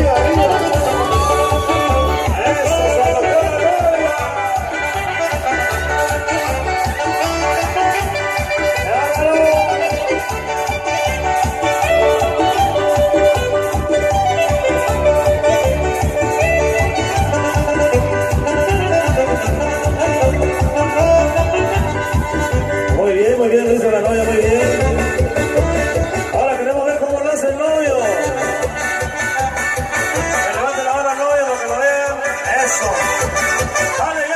Muy bien, lo hizo la novia, muy bien. Ahora queremos ver cómo lo hace el novio. Que levante la mano al novio para que lo vean. Eso. Dale.